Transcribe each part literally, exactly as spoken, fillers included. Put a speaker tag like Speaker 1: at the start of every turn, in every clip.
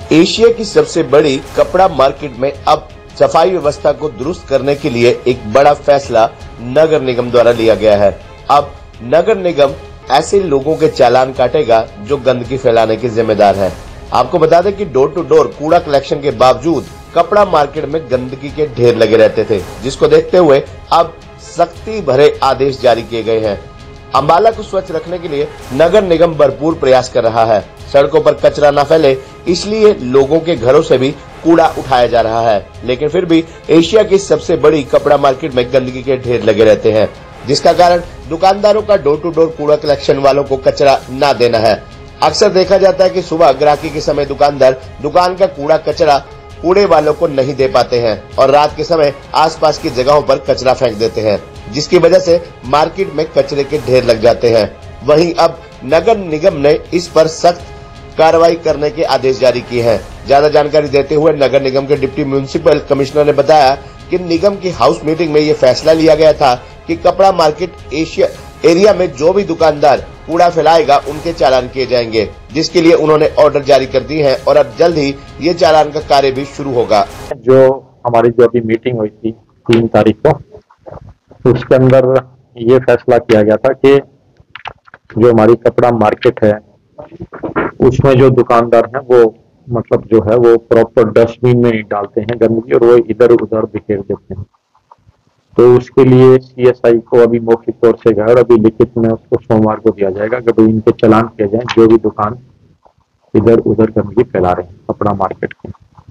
Speaker 1: Asia की सबसे बड़ी कपड़ा मार्केट में अब सफाई व्यवस्था को दुरुस्त करने के लिए एक बड़ा फैसला नगर निगम द्वारा लिया गया है। अब नगर निगम ऐसे लोगों के चालान काटेगा जो गंदगी फैलाने के जिम्मेदार है। आपको बता दें कि डोर टू डोर कूड़ा कलेक्शन के बावजूद कपड़ा मार्केट में गंदगी के ढेर लगे रहते थे, जिसको देखते हुए अब सख्ती भरे आदेश जारी किए गए हैं। अंबाला को स्वच्छ रखने के लिए नगर निगम भरपूर प्रयास कर रहा है। सड़कों पर कचरा न फैले इसलिए लोगों के घरों से भी कूड़ा उठाया जा रहा है, लेकिन फिर भी एशिया की सबसे बड़ी कपड़ा मार्केट में गंदगी के ढेर लगे रहते हैं, जिसका कारण दुकानदारों का डोर टू डोर कूड़ा कलेक्शन वालों को कचरा न देना है। अक्सर देखा जाता है कि सुबह ग्राहकी के समय दुकानदार दुकान का कूड़ा कचरा कूड़े वालों को नहीं दे पाते हैं और रात के समय आसपास की जगहों पर कचरा फेंक देते हैं, जिसकी वजह से मार्केट में कचरे के ढेर लग जाते हैं। वहीं अब नगर निगम ने इस पर सख्त कार्रवाई करने के आदेश जारी किए हैं। ज्यादा जानकारी देते हुए नगर निगम के डिप्टी म्युनिसिपल कमिश्नर ने बताया कि निगम की हाउस मीटिंग में ये फैसला लिया गया था कि कपड़ा मार्केट एशिया एरिया में जो भी दुकानदार कूड़ा फैलाएगा उनके चालान किए जाएंगे, जिसके लिए उन्होंने ऑर्डर जारी कर दिए हैं और अब जल्द ही ये चालान का कार्य भी शुरू होगा।
Speaker 2: जो हमारी जो अभी मीटिंग हुई थी तीन तारीख को, उसके अंदर ये फैसला किया गया था कि जो हमारी कपड़ा मार्केट है उसमें जो दुकानदार हैं वो मतलब जो है वो प्रॉपर डस्टबिन में डालते हैं गंदगी और वो इधर उधर बिखेर देते हैं। तो उसके लिए सीएसआई को अभी मौखिक तौर से गया और अभी लिखित में उसको सोमवार को दिया जाएगा कि भाई इनके चालान किए जाए जो भी दुकान इधर उधर गंदगी फैला रहे हैं कपड़ा मार्केट के।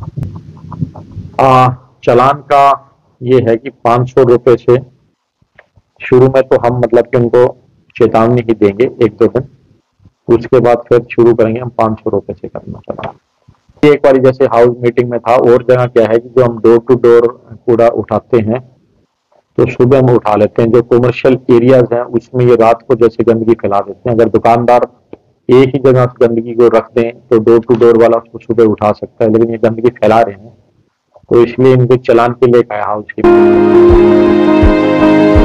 Speaker 2: आ, चालान का ये है कि पाँच सौ रुपये से शुरू में तो हम मतलब कि उनको चेतावनी ही देंगे एक दो दिन, उसके बाद फिर शुरू करेंगे हम पाँच सौ रुपये से करना चालान। एक बार जैसे हाउस मीटिंग में था, और जगह क्या है कि जो हम डोर टू डोर कूड़ा उठाते हैं तो सुबह हम उठा लेते हैं। जो कमर्शियल एरियाज हैं उसमें ये रात को जैसे गंदगी फैला देते हैं। अगर दुकानदार एक ही जगह गंदगी को रख दें तो डोर टू डोर वाला उसको सुबह उठा सकता है, लेकिन ये गंदगी फैला रहे हैं तो इसलिए इनको चालान के लिए कहा हाउस की